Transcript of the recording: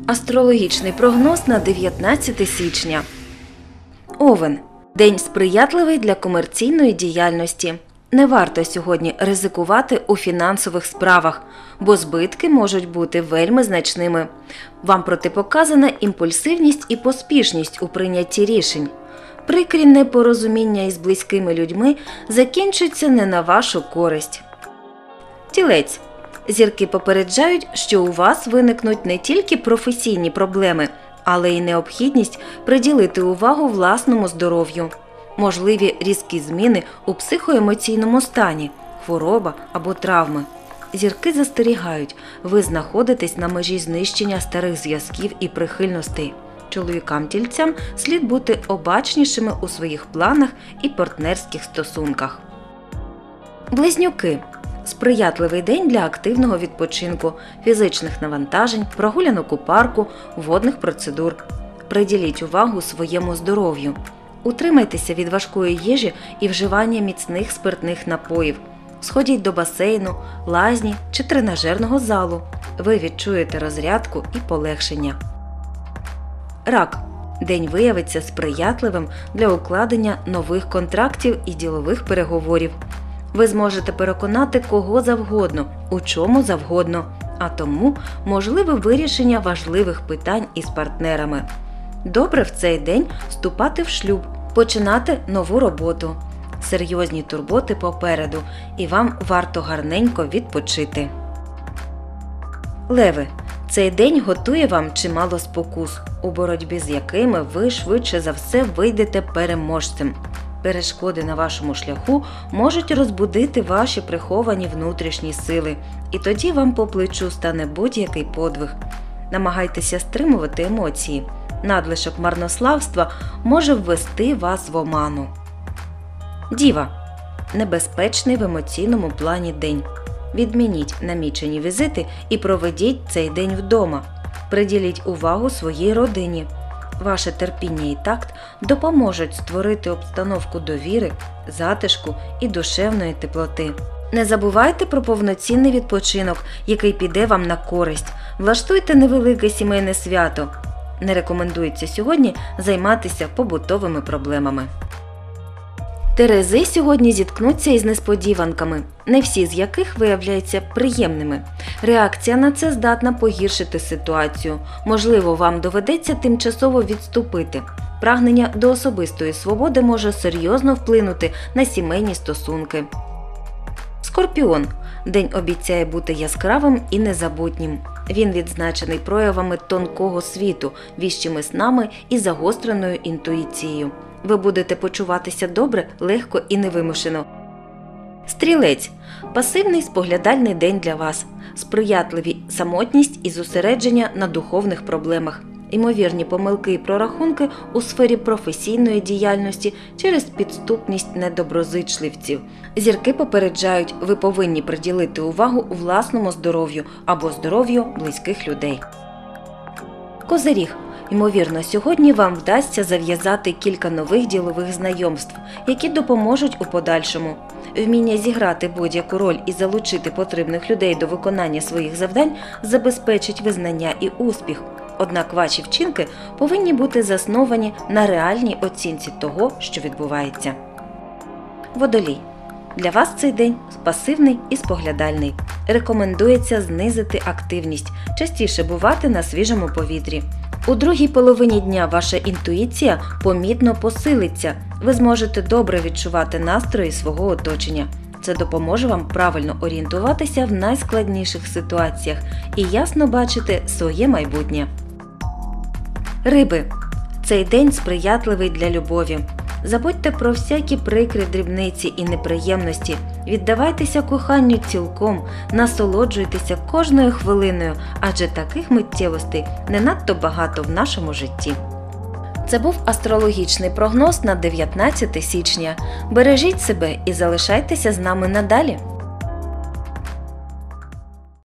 Астрологічний прогноз на 19 січня. Овен. День сприятливий для комерційної діяльності. Не варто сьогодні ризикувати у фінансових справах, бо збитки можуть бути вельми значними. Вам протипоказана імпульсивність і поспішність у прийнятті рішень. Прикрі непорозуміння із близькими людьми закінчаться не на вашу користь. Тілець. Зірки попереджають, що у вас виникнуть не тільки професійні проблеми, але й необхідність приділити увагу власному здоров'ю. Можливі різкі зміни у психоемоційному стані, хвороба або травми. Зірки застерігають, ви знаходитесь на межі знищення старих зв'язків і прихильностей. Чоловікам-тільцям слід бути обачнішими у своїх планах і партнерських стосунках. Близнюки. Сприятливий день для активного відпочинку, фізичних навантажень, прогулянок у парку, водних процедур. Приділіть увагу своєму здоров'ю. Утримайтеся від важкої їжі і вживання міцних спиртних напоїв. Сходіть до басейну, лазні чи тренажерного залу. Ви відчуєте розрядку і полегшення. Рак. День виявиться сприятливим для укладення нових контрактів і ділових переговорів. Ви зможете переконати кого завгодно, у чому завгодно, а тому можливе вирішення важливих питань із партнерами. Добре в цей день вступати в шлюб, починати нову роботу. Серйозні турботи попереду, і вам варто гарненько відпочити. Леви. Цей день готує вам чимало спокус, у боротьбі з якими ви швидше за все вийдете переможцем. Перешкоди на вашому шляху можуть розбудити ваші приховані внутрішні сили, і тоді вам по плечу стане будь-який подвиг. Намагайтеся стримувати емоції. Надлишок марнославства може ввести вас в оману. Діва. Небезпечний в емоційному плані день. Відмініть намічені візити і проведіть цей день вдома. Приділіть увагу своїй родині. Ваше терпіння і такт допоможуть створити обстановку довіри, затишку і душевної теплоти. Не забувайте про повноцінний відпочинок, який піде вам на користь. Влаштуйте невелике сімейне свято. Не рекомендується сьогодні займатися побутовими проблемами. Терези сьогодні зіткнуться із несподіванками, не всі з яких виявляються приємними. Реакція на це здатна погіршити ситуацію. Можливо, вам доведеться тимчасово відступити. Прагнення до особистої свободи може серйозно вплинути на сімейні стосунки. Скорпіон. День обіцяє бути яскравим і незабутнім. Він відзначений проявами тонкого світу, віщими снами і загостреною інтуїцією. Ви будете почуватися добре, легко і невимушено. Стрілець. Пасивний споглядальний день для вас. Сприятливі самотність і зосередження на духовних проблемах. Ймовірні помилки і прорахунки у сфері професійної діяльності через підступність недоброзичливців. Зірки попереджають, ви повинні приділити увагу власному здоров'ю або здоров'ю близьких людей. Козиріг. Ймовірно, сьогодні вам вдасться зав'язати кілька нових ділових знайомств, які допоможуть у подальшому. Вміння зіграти будь-яку роль і залучити потрібних людей до виконання своїх завдань забезпечить визнання і успіх. Однак ваші вчинки повинні бути засновані на реальній оцінці того, що відбувається. Водолій. Для вас цей день пасивний і споглядальний. Рекомендується знизити активність, частіше бувати на свіжому повітрі. У другій половині дня ваша інтуїція помітно посилиться. Ви зможете добре відчувати настрої свого оточення. Це допоможе вам правильно орієнтуватися в найскладніших ситуаціях і ясно бачити своє майбутнє. Риби. Цей день сприятливий для любові. Забудьте про всякі прикрі дрібниці і неприємності. Віддавайтеся коханню цілком, насолоджуйтеся кожною хвилиною, адже таких миттєвостей не надто багато в нашому житті. Це був астрологічний прогноз на 19 січня. Бережіть себе і залишайтеся з нами надалі.